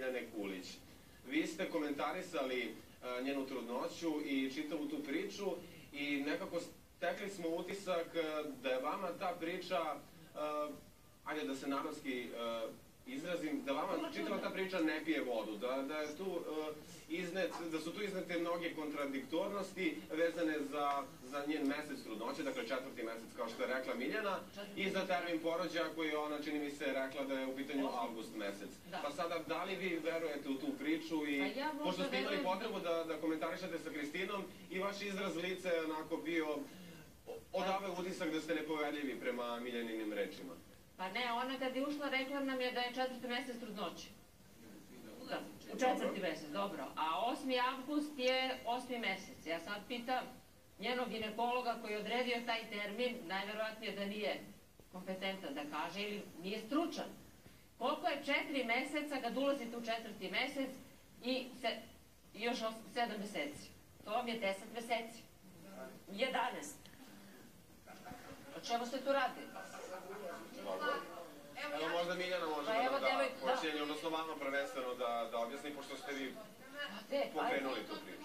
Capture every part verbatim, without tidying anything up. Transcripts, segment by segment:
Miljane Kulić. Vi ste komentarisali njenu trudnoću i čitavu tu priču i nekako stekli smo utisak da je vama ta priča, ajde da se narodski izrazim, da vama čitava ta priča ne pije vodu, da je tu iznet, da su tu iznete mnoge kontradiktornosti vezane za njen mesec trudnoće, dakle četvrti mesec, kao što je rekla Miljana, i za termin porođaja koji je ona, čini mi se, rekla da je u pitanju avgust mesec. Pa sada, da li vi verujete u tu priču i pošto ste imali potrebu da komentarišete sa Kristinom i vaš izraz lice je onako bio, odavao utisak da ste nepovedljivi prema Miljaninim rečima? Pa ne, ona kad je ušla rekla nam je da je četvrti mesec trudnoće. Četvrti mesec, dobro. A osmi avgust je osmi mesec. Ja sad pitam njenog ginekologa koji je odredio taj termin, najverovatnije da nije kompetentan da kaže ili nije stručan. Koliko je četiri meseca kad ulazite u četvrti mesec i još sedam meseci? To vam je deset meseci. jedanaest. O čemu se tu radi? Evo možda Miljana može da da počinje, odnosno vama prvenstveno da objasni, pošto ste vi pokrenuli tu priču.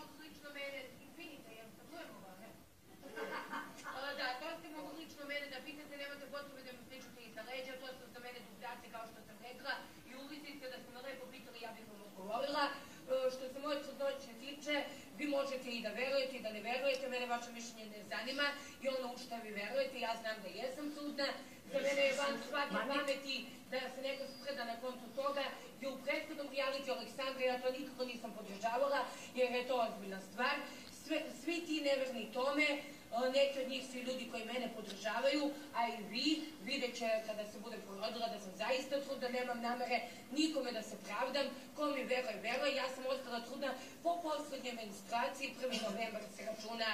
Da, to ste mogu lično mene da pitate, nemate potrebe da mi pričate iza leđa, to su za mene dupljaci kao što sam rekla i uvidite da ste me lepo pitali, ja bih vam odgovorila. Što se moje trudnoće tiče, vi možete i da verujete i da ne verujete, mene vaše mišljenje ne zanima i ono u što vi verujete, ja znam da jesam trudna, za mene je van svake pameti da se neko spreda na kontu toga, gdje u prethodnom reality Aleksandra ja to nikako nisam podržavala, jer je to ozbiljna stvar. Svi ti neverni tome, neki od njih su i ljudi koji mene podržavaju, a i vi, vidjet će kada se budem porodila da sam zaista trudna, nemam namere nikome da se pravdam, ko mi veruje, veruje, ja sam ostala trudna po poslednje menstruaciji, prvi novembar se računa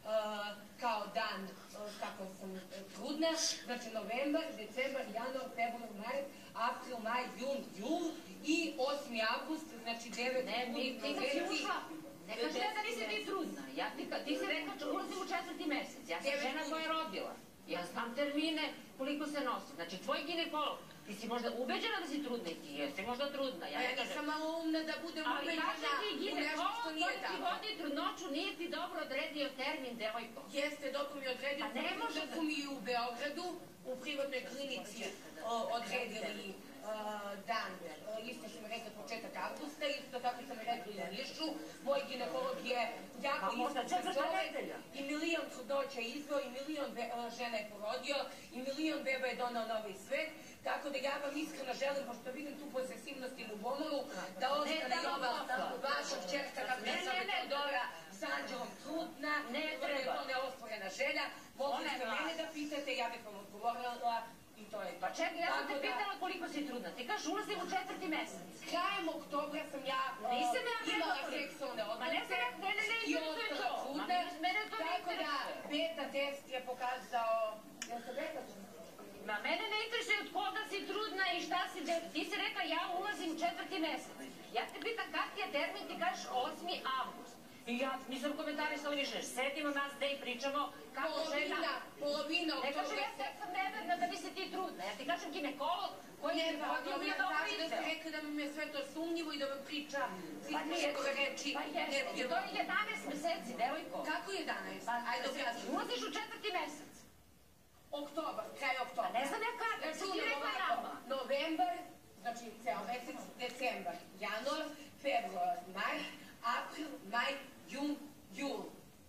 kao dan kako sam trudna, znači novembar, decembar, januar, februar, mart, april, maj, jun, jul i osmi avgust, znači devet... Ne, ti kad si ušla, ne kaže da nisi ti trudna, ti si rekla što ulazim u četvrti mesec, ja sam žena koja je rodila, ja znam termine koliko se nosi, znači tvoj ginekolog, ti si možda ubeđena da si trudna i ti jesi možda trudna, ja ne kažem... Ja nisam malo umna da budem ubeđena u nešto što nije tako. Ali kaže ti ginekolog koji ti vodi trudnoću, nije ti dobro odredio termin, devojko. Jeste, dok mi je odredio termin, dok mi je u Beogradu, u privatnoj klinici odredili dan, isto sam rekla početak avgusta, isto tako sam rekla i u Nišu, moj ginekolog je jako isto se zove i milion trudnoća izveo i milion žena je porodio i milion beba je donao novi svet, tako da ja vam iskreno želim, pošto vidim tu posesivnost i ljubomolu, da ostane i ova vaša čerka kako je sam Teodora s Anđelom trudna, to je to neostvorena želja, mogli ste mene da pitate, ja bih vam odgovorila. Pa čekaj, ja sam te pitala koliko si trudna. Ti kažeš ulazim u četvrti mesec. Krajem oktobra sam ja imala seksualne odnose i ostala trudna. Tako da beta test je pokazao... Jel se beta test? Ma mene ne interesuje od koga si trudna i šta si... Ti si rekla ja ulazim u četvrti mesec. Ja te pitam kak je termin, ti kažeš osmi avgust. I ja nisam komentarisala više, sedimo nas gde i pričamo kako žena... Polovina, polovina od toga... Ne kažem ja sad sam neverna da bi se ti trudna, ja ti kažem ginekolog koji je vodio mi je dobro izveo. Da ste rekli da vam je sve to sumnjivo i da vam priča njegove reči. Pa jeste, to je jedanaest meseci, devojko. Kako jedanaest? Ajde objasniti. Ulaziš u četvrti mesec. Oktobar, kraj oktobra. Ne znam ja kada, što ti rekla nama. Novembar, znači ceo mesec, decembar, januar, februar, mart, april, maj, jun, jul.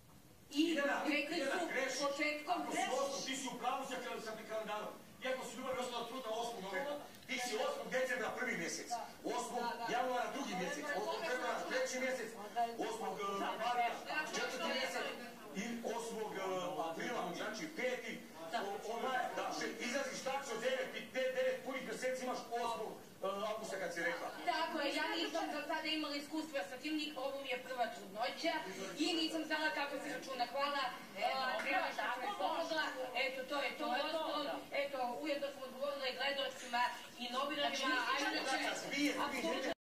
I rekli su početkom... Ti si u pravu sa ti kalendarom. Iako si ljubav ostala trudna osmog novembra, ti si osmog decembra prvi mjesec, osmog januara drugi mjesec, osmog februara treći mjesec, osmog marta četvrti mjesec i osmog aprila, znači peti, izlaziš tačno devet punih mjeseci imaš osmog avgusta kad si rekla. Tako je, ja nisam za sada imala iskustva sa tim, ovo mi je prva trudnoća i nisam znala kako se računa. Hvala, treba što sam me pomogla, eto to je to, eto ujedno sam odgovorila i gledalcima i novinarima.